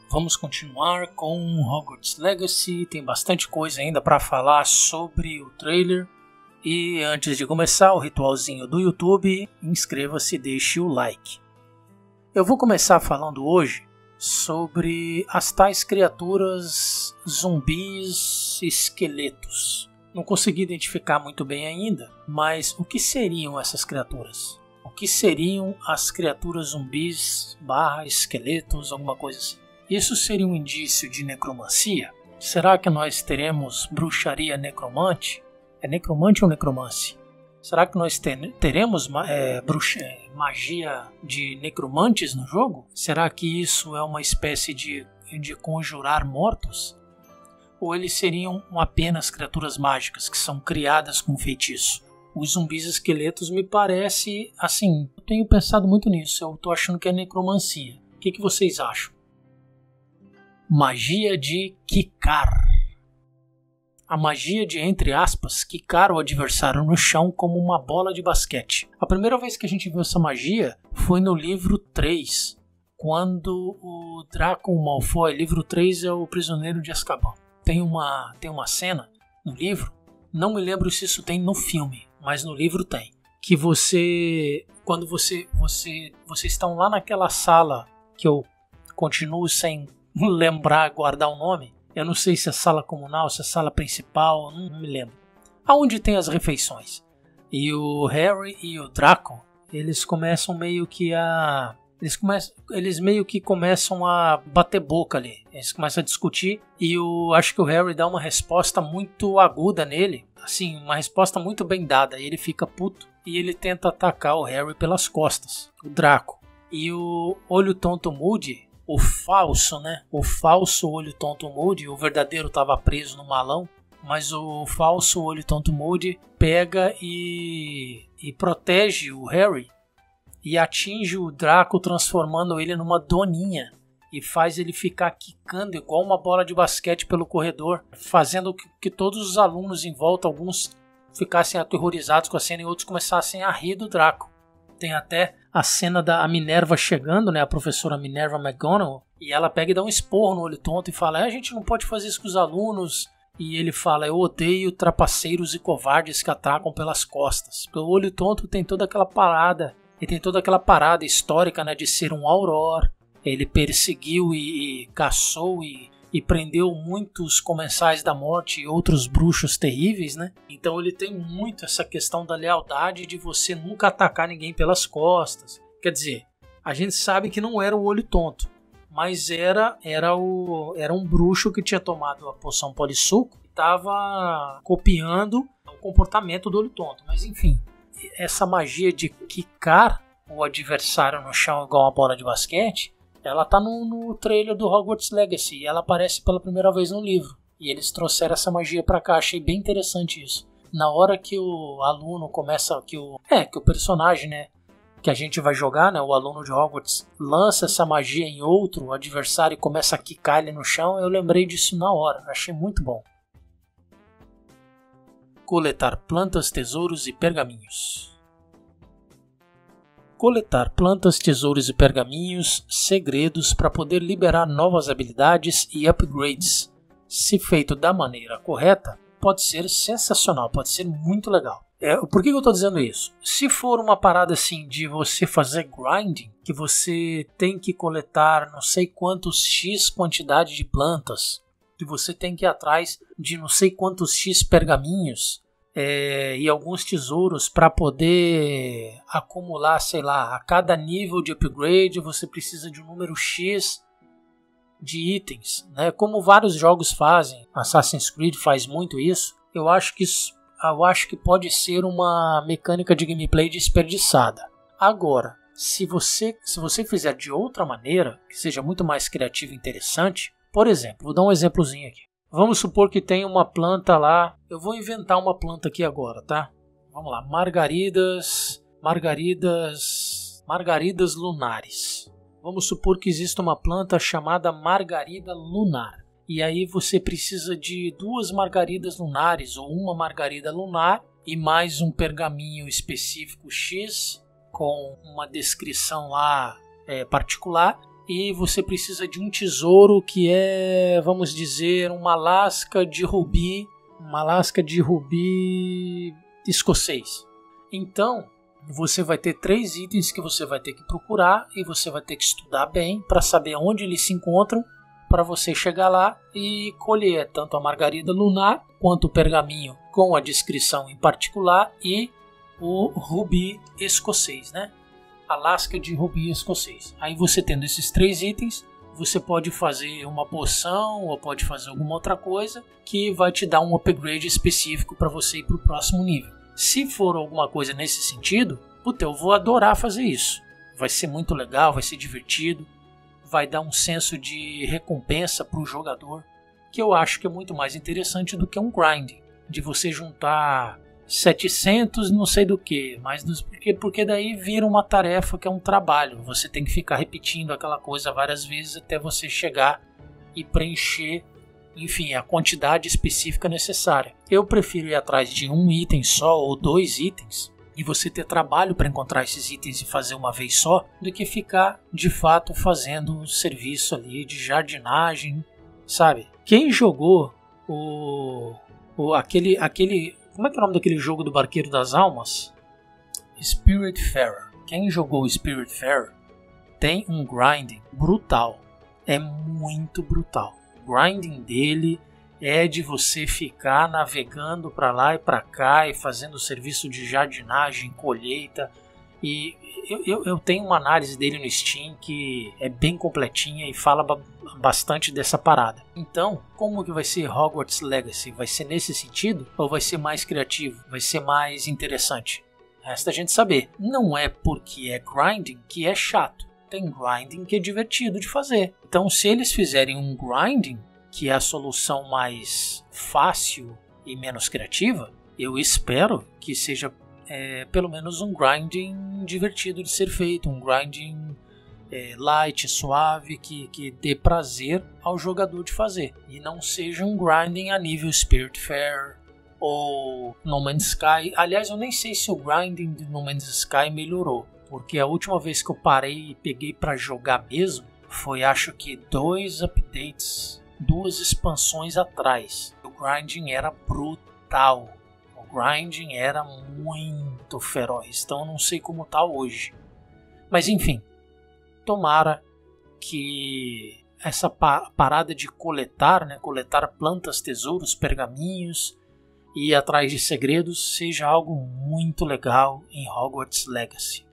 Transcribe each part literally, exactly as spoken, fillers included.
Vamos continuar com Hogwarts Legacy. Tem bastante coisa ainda para falar sobre o trailer. E antes de começar o ritualzinho do YouTube, inscreva-se e deixe o like. Eu vou começar falando hoje sobre as tais criaturas zumbis esqueletos. Não consegui identificar muito bem ainda, mas o que seriam essas criaturas? O que seriam as criaturas zumbis barra esqueletos, alguma coisa assim? Isso seria um indício de necromancia? Será que nós teremos bruxaria necromante? É necromante ou necromance? Será que nós teremos é, bruxa, magia de necromantes no jogo? Será que isso é uma espécie de, de conjurar mortos? Ou eles seriam apenas criaturas mágicas que são criadas com feitiço? Os zumbis esqueletos me parece, assim, eu tenho pensado muito nisso, eu tô achando que é necromancia. O que, que vocês acham? Magia de quicar. A magia de, entre aspas, quicar o adversário no chão como uma bola de basquete. A primeira vez que a gente viu essa magia foi no livro três, quando o Draco Malfoy, livro três é o Prisioneiro de Azkaban. Tem uma, tem uma cena no livro, não me lembro se isso tem no filme, mas no livro tem, que você, quando você, você, vocês estão lá naquela sala, que eu continuo sem lembrar, guardar o nome, eu não sei se é sala comunal, se é sala principal, não, não me lembro, aonde tem as refeições, e o Harry e o Draco, eles começam meio que a... Eles, começam, eles meio que começam a bater boca ali. Eles começam a discutir e eu acho que o Harry dá uma resposta muito aguda nele. Assim, uma resposta muito bem dada. E ele fica puto e ele tenta atacar o Harry pelas costas, o Draco. E o Olho Tonto Moody, o falso, né? O falso Olho Tonto Moody, o verdadeiro estava preso no malão. Mas o falso Olho Tonto Moody pega e, e protege o Harry. E atinge o Draco, transformando ele numa doninha. E faz ele ficar quicando igual uma bola de basquete pelo corredor. Fazendo que, que todos os alunos em volta, alguns ficassem aterrorizados com a cena e outros começassem a rir do Draco. Tem até a cena da Minerva chegando, né, a professora Minerva McGonagall. E ela pega e dá um esporro no Olho Tonto e fala, a gente não pode fazer isso com os alunos. E ele fala, eu odeio trapaceiros e covardes que atacam pelas costas. Porque o Olho Tonto tem toda aquela parada... Ele tem toda aquela parada histórica, né, de ser um auror. Ele perseguiu e, e caçou e, e prendeu muitos comensais da morte e outros bruxos terríveis, né? Então ele tem muito essa questão da lealdade de você nunca atacar ninguém pelas costas. Quer dizer, a gente sabe que não era o Olho Tonto, mas era, era, o, era um bruxo que tinha tomado a poção polissuco e estava copiando o comportamento do Olho Tonto. Mas enfim... Essa magia de quicar o adversário no chão igual uma bola de basquete, ela tá no, no trailer do Hogwarts Legacy e ela aparece pela primeira vez no livro. E eles trouxeram essa magia pra cá, achei bem interessante isso. Na hora que o aluno começa, que o, é, que o personagem, né, que a gente vai jogar, né, o aluno de Hogwarts, lança essa magia em outro adversário e começa a quicar ele no chão, eu lembrei disso na hora, achei muito bom. Coletar plantas, tesouros e pergaminhos. Coletar plantas, tesouros e pergaminhos, segredos para poder liberar novas habilidades e upgrades. Se feito da maneira correta, pode ser sensacional, pode ser muito legal. É, por que eu estou dizendo isso? Se for uma parada assim de você fazer grinding, que você tem que coletar não sei quantos X quantidade de plantas, que você tem que ir atrás de não sei quantos X pergaminhos é, e alguns tesouros para poder acumular, sei lá, a cada nível de upgrade você precisa de um número X de itens, né? Como vários jogos fazem, Assassin's Creed faz muito isso. Eu acho que isso, eu acho que pode ser uma mecânica de gameplay desperdiçada. Agora, se você, se você fizer de outra maneira, que seja muito mais criativa e interessante, por exemplo, vou dar um exemplozinho aqui. Vamos supor que tem uma planta lá, eu vou inventar uma planta aqui agora, tá? Vamos lá, margaridas, margaridas, margaridas lunares. Vamos supor que existe uma planta chamada margarida lunar. E aí você precisa de duas margaridas lunares ou uma margarida lunar e mais um pergaminho específico X com uma descrição lá é, particular. e você precisa de um tesouro que é, vamos dizer, uma lasca de rubi, uma lasca de rubi escocês. Então, você vai ter três itens que você vai ter que procurar e você vai ter que estudar bem para saber onde eles se encontram, para você chegar lá e colher tanto a margarida lunar quanto o pergaminho com a descrição em particular e o rubi escocês, né? A lasca de rubi escocês. Aí você tendo esses três itens, você pode fazer uma poção ou pode fazer alguma outra coisa que vai te dar um upgrade específico para você ir para o próximo nível. Se for alguma coisa nesse sentido, puta, eu vou adorar fazer isso. Vai ser muito legal, vai ser divertido, vai dar um senso de recompensa para o jogador, que eu acho que é muito mais interessante do que um grind, de você juntar setecentos não sei do que, mas porque, porque daí vira uma tarefa que é um trabalho, você tem que ficar repetindo aquela coisa várias vezes até você chegar e preencher, enfim, a quantidade específica necessária. Eu prefiro ir atrás de um item só ou dois itens e você ter trabalho para encontrar esses itens e fazer uma vez só, do que ficar de fato fazendo um serviço ali de jardinagem, sabe? Quem jogou o, o aquele aquele como é que é o nome daquele jogo do Barqueiro das Almas? Spiritfarer. Quem jogou Spiritfarer tem um grinding brutal. É muito brutal. O grinding dele é de você ficar navegando para lá e para cá e fazendo serviço de jardinagem, colheita. E eu, eu, eu tenho uma análise dele no Steam que é bem completinha e fala ba- bastante dessa parada. Então, como que vai ser Hogwarts Legacy? Vai ser nesse sentido ou vai ser mais criativo? Vai ser mais interessante? Resta a gente saber. Não é porque é grinding que é chato. Tem grinding que é divertido de fazer. Então, se eles fizerem um grinding, que é a solução mais fácil e menos criativa, eu espero que seja é, pelo menos um grinding divertido de ser feito, um grinding é, light, suave, que, que dê prazer ao jogador de fazer, e não seja um grinding a nível Spiritfarer ou No Man's Sky. Aliás, eu nem sei se o grinding de No Man's Sky melhorou, porque a última vez que eu parei e peguei para jogar mesmo foi, acho que dois updates, duas expansões atrás. O grinding era brutal. O grinding era muito feroz. Então eu não sei como tá hoje. Mas enfim, tomara que essa pa- parada de coletar, né, coletar plantas, tesouros, pergaminhos e ir atrás de segredos seja algo muito legal em Hogwarts Legacy.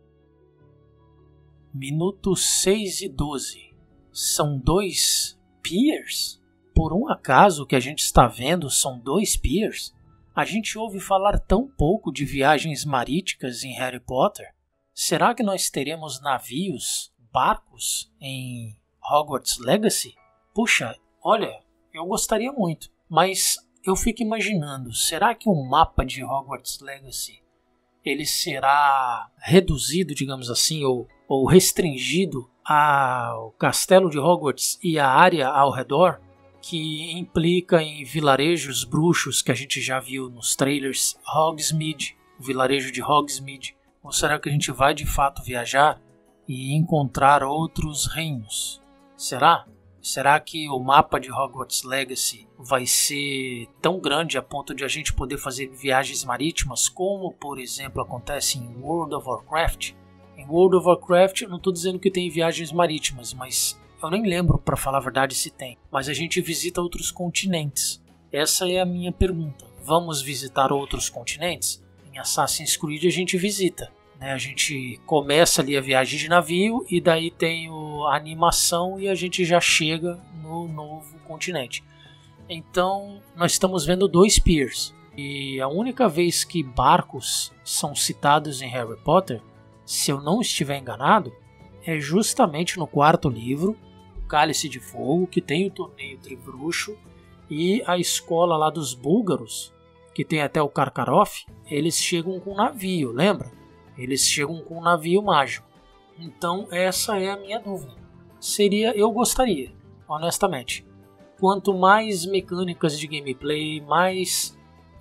Minuto seis e doze. São dois piers? Por um acaso o que a gente está vendo são dois piers? A gente ouve falar tão pouco de viagens maríticas em Harry Potter. Será que nós teremos navios, barcos em Hogwarts Legacy? Puxa, olha, eu gostaria muito, mas eu fico imaginando, será que o mapa de Hogwarts Legacy ele será reduzido, digamos assim, ou, ou restringido ao castelo de Hogwarts e a área ao redor, que implica em vilarejos bruxos que a gente já viu nos trailers, Hogsmeade, o vilarejo de Hogsmeade? Ou será que a gente vai de fato viajar e encontrar outros reinos? Será? Será que o mapa de Hogwarts Legacy vai ser tão grande a ponto de a gente poder fazer viagens marítimas, como, por exemplo, acontece em World of Warcraft? Em World of Warcraft, eu não estou dizendo que tem viagens marítimas, mas eu nem lembro, para falar a verdade, se tem. Mas a gente visita outros continentes. Essa é a minha pergunta. Vamos visitar outros continentes? Em Assassin's Creed a gente visita. A gente começa ali a viagem de navio e daí tem a animação e a gente já chega no novo continente. Então nós estamos vendo dois piers. E a única vez que barcos são citados em Harry Potter, se eu não estiver enganado, é justamente no quarto livro, Cálice de Fogo, que tem o torneio Tribruxo, e a escola lá dos búlgaros, que tem até o Karkaroff, eles chegam com navio, lembra? Eles chegam com um navio mágico. Então essa é a minha dúvida. Seria, eu gostaria, honestamente. Quanto mais mecânicas de gameplay, mais,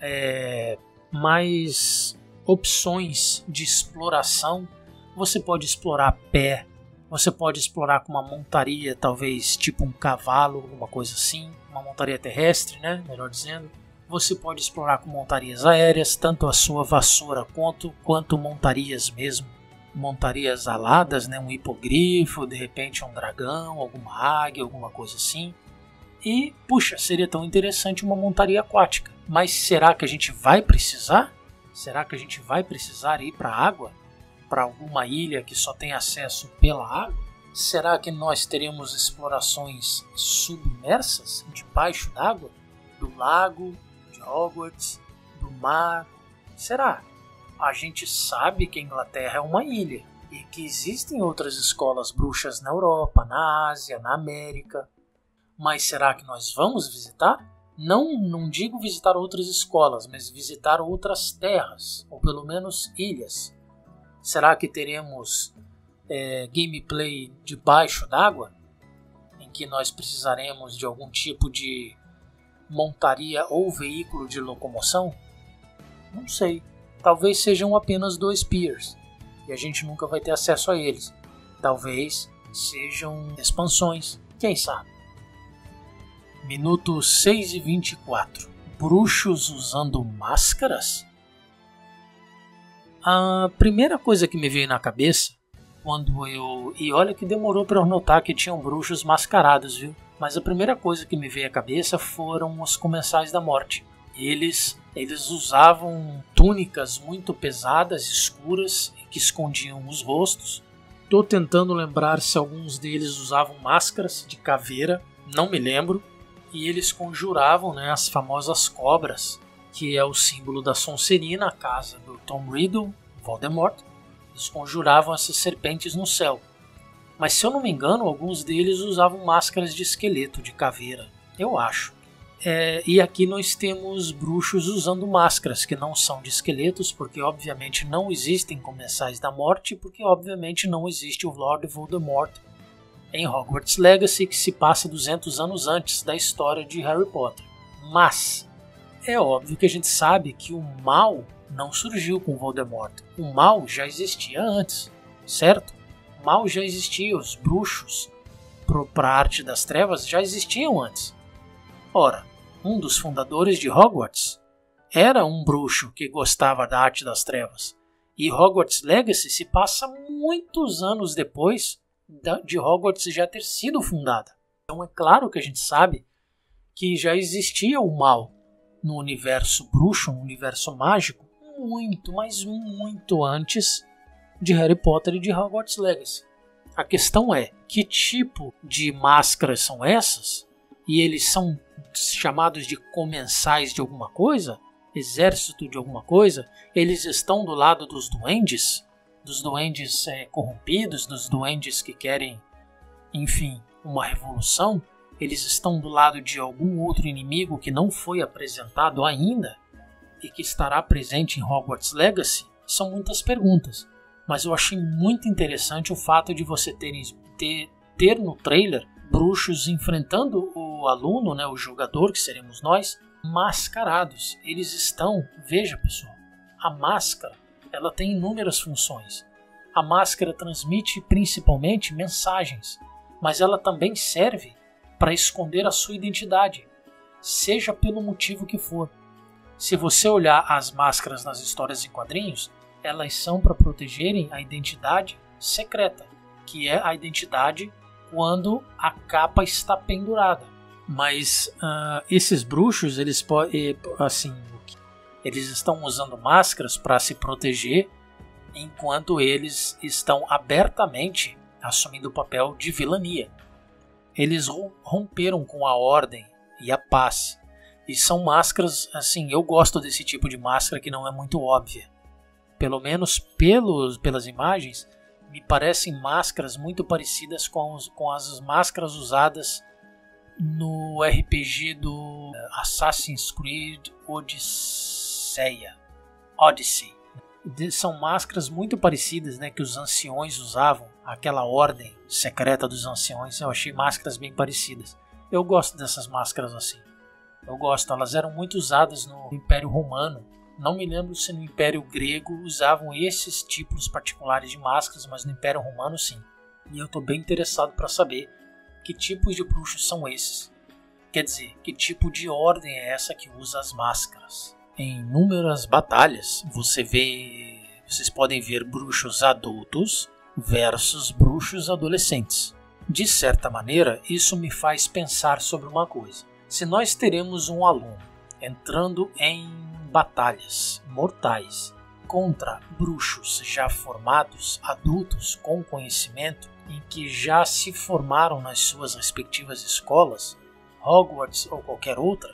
é, mais opções de exploração. Você pode explorar a pé, Você pode explorar com uma montaria, talvez tipo um cavalo, alguma coisa assim. Uma montaria terrestre, né? Melhor dizendo. Você pode explorar com montarias aéreas, tanto a sua vassoura quanto, quanto montarias mesmo. Montarias aladas, né? Um hipogrifo, de repente um dragão, alguma águia, alguma coisa assim. E, puxa, seria tão interessante uma montaria aquática. Mas será que a gente vai precisar? Será que a gente vai precisar ir para a água? Para alguma ilha que só tem acesso pela água? Será que nós teremos explorações submersas, debaixo d'água? Do lago, de Hogwarts, do mar? Será? A gente sabe que a Inglaterra é uma ilha e que existem outras escolas bruxas na Europa, na Ásia, na América. Mas será que nós vamos visitar? Não, não digo visitar outras escolas, mas visitar outras terras, ou pelo menos ilhas. Será que teremos é, gameplay debaixo d'água? Em que nós precisaremos de algum tipo de montaria ou veículo de locomoção? Não sei. Talvez sejam apenas dois piers e a gente nunca vai ter acesso a eles. Talvez sejam expansões. Quem sabe? Minuto seis e vinte e quatro. Bruxos usando máscaras? A primeira coisa que me veio na cabeça quando eu... E olha que demorou para eu notar que tinham bruxos mascarados, viu? Mas a primeira coisa que me veio à cabeça foram os Comensais da Morte. Eles, eles usavam túnicas muito pesadas, escuras, que escondiam os rostos. Estou tentando lembrar se alguns deles usavam máscaras de caveira, não me lembro. E eles conjuravam, né, as famosas cobras, que é o símbolo da Sonserina, a casa do Tom Riddle, Voldemort. Eles conjuravam essas serpentes no céu. Mas se eu não me engano, alguns deles usavam máscaras de esqueleto, de caveira, eu acho. É, e aqui nós temos bruxos usando máscaras que não são de esqueletos, porque obviamente não existem Comensais da Morte, porque obviamente não existe o Lord Voldemort em Hogwarts Legacy, que se passa duzentos anos antes da história de Harry Potter. Mas é óbvio que a gente sabe que o mal não surgiu com Voldemort. O mal já existia antes, certo? O mal já existia, os bruxos para a arte das trevas já existiam antes. Ora, um dos fundadores de Hogwarts era um bruxo que gostava da arte das trevas. E Hogwarts Legacy se passa muitos anos depois de Hogwarts já ter sido fundada. Então é claro que a gente sabe que já existia o mal no universo bruxo, no universo mágico, muito, mas muito antes de Harry Potter e de Hogwarts Legacy. A questão é, que tipo de máscaras são essas? E eles são chamados de comensais de alguma coisa? Exército de alguma coisa? Eles estão do lado dos duendes? Dos duendes é, corrompidos, dos duendes que querem, enfim, uma revolução? Eles estão do lado de algum outro inimigo que não foi apresentado ainda e que estará presente em Hogwarts Legacy? São muitas perguntas, mas eu achei muito interessante o fato de você ter, ter, ter no trailer bruxos enfrentando o aluno, né, o jogador, que seremos nós, mascarados. Eles estão, veja pessoal, a máscara ela tem inúmeras funções. A máscara transmite principalmente mensagens, mas ela também serve para esconder a sua identidade, seja pelo motivo que for. Se você olhar as máscaras nas histórias em quadrinhos, elas são para protegerem a identidade secreta, que é a identidade quando a capa está pendurada. Mas uh, esses bruxos, eles podem, assim, eles estão usando máscaras para se proteger, enquanto eles estão abertamente assumindo o papel de vilania. Eles romperam com a ordem e a paz. E são máscaras, assim, eu gosto desse tipo de máscara que não é muito óbvia. Pelo menos pelos, pelas imagens, me parecem máscaras muito parecidas com, os, com as máscaras usadas no R P G do Assassin's Creed Odisseia. Odyssey. São máscaras muito parecidas, né, que os anciões usavam, aquela ordem secreta dos anciões. Eu achei máscaras bem parecidas. Eu gosto dessas máscaras assim. Eu gosto, elas eram muito usadas no Império Romano. Não me lembro se no Império Grego usavam esses tipos particulares de máscaras, mas no Império Romano sim. E eu estou bem interessado para saber que tipos de bruxos são esses. Quer dizer, que tipo de ordem é essa que usa as máscaras? Em inúmeras batalhas, você vê, vocês podem ver bruxos adultos versus bruxos adolescentes. De certa maneira, isso me faz pensar sobre uma coisa. Se nós teremos um aluno entrando em batalhas mortais contra bruxos já formados, adultos com conhecimento, em que já se formaram nas suas respectivas escolas, Hogwarts ou qualquer outra,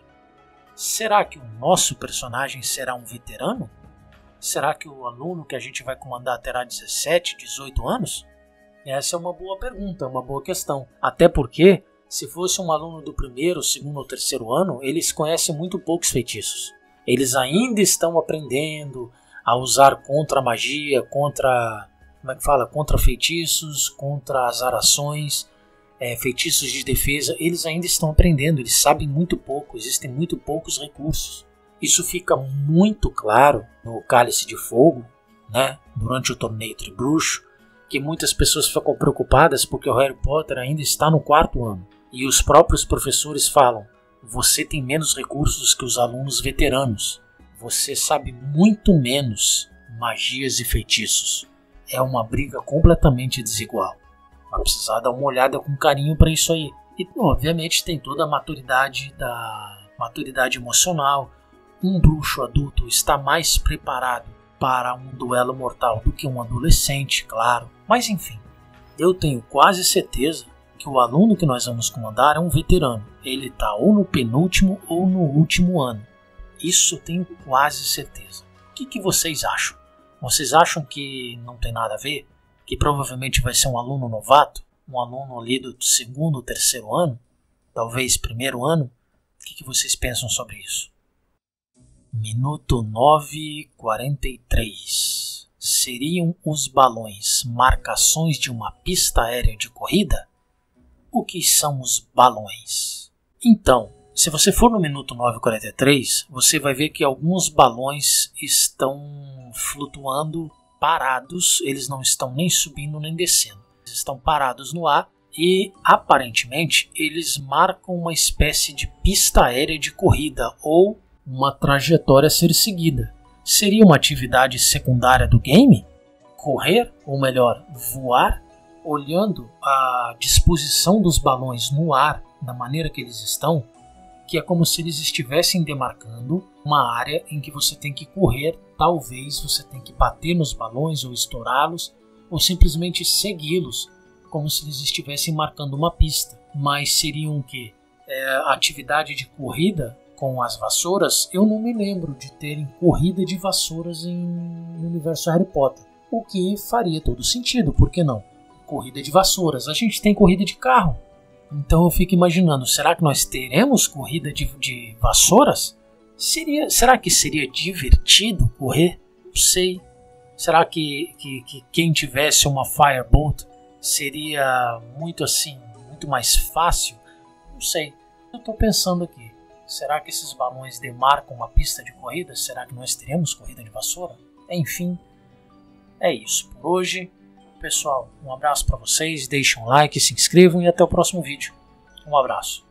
será que o nosso personagem será um veterano? Será que o aluno que a gente vai comandar terá dezessete, dezoito anos? Essa é uma boa pergunta, uma boa questão. Até porque, se fosse um aluno do primeiro, segundo ou terceiro ano, eles conhecem muito poucos feitiços. Eles ainda estão aprendendo a usar contra a magia, contra, como é que fala? Contra feitiços, contra azarações, é, feitiços de defesa. Eles ainda estão aprendendo, eles sabem muito pouco, existem muito poucos recursos. Isso fica muito claro no Cálice de Fogo, né? Durante o torneio Tribruxo, que muitas pessoas ficam preocupadas porque o Harry Potter ainda está no quarto ano. E os próprios professores falam, você tem menos recursos que os alunos veteranos. Você sabe muito menos magias e feitiços. É uma briga completamente desigual. Vai precisar dar uma olhada com carinho para isso aí. E obviamente tem toda a maturidade da maturidade emocional. Um bruxo adulto está mais preparado para um duelo mortal do que um adolescente, claro. Mas enfim, eu tenho quase certeza que o aluno que nós vamos comandar é um veterano. Ele está ou no penúltimo ou no último ano. Isso eu tenho quase certeza. O que, que vocês acham? Vocês acham que não tem nada a ver? Que provavelmente vai ser um aluno novato? Um aluno ali do segundo ou terceiro ano? Talvez primeiro ano? O que, que vocês pensam sobre isso? Minuto nove e quarenta e três. Seriam os balões marcações de uma pista aérea de corrida? O que são os balões? Então, se você for no minuto nove e quarenta e três, você vai ver que alguns balões estão flutuando parados, eles não estão nem subindo nem descendo. Eles estão parados no ar e, aparentemente, eles marcam uma espécie de pista aérea de corrida ou uma trajetória a ser seguida. Seria uma atividade secundária do game? Correr, ou melhor, voar, olhando a disposição dos balões no ar, da maneira que eles estão, que é como se eles estivessem demarcando uma área em que você tem que correr, talvez você tem que bater nos balões ou estourá-los, ou simplesmente segui-los, como se eles estivessem marcando uma pista. Mas seriam o quê? É, atividade de corrida com as vassouras? Eu não me lembro de terem corrida de vassouras em, no universo Harry Potter, o que faria todo sentido, por que não? Corrida de vassouras, a gente tem corrida de carro. Então eu fico imaginando, será que nós teremos corrida de, de vassouras? Seria, será que seria divertido correr? Não sei. Será que, que, que quem tivesse uma Firebolt seria muito assim, muito mais fácil? Não sei. Eu estou pensando aqui. Será que esses balões demarcam uma pista de corrida? Será que nós teremos corrida de vassoura? Enfim, é isso por hoje. Pessoal, um abraço para vocês, deixem um like, se inscrevam e até o próximo vídeo. Um abraço.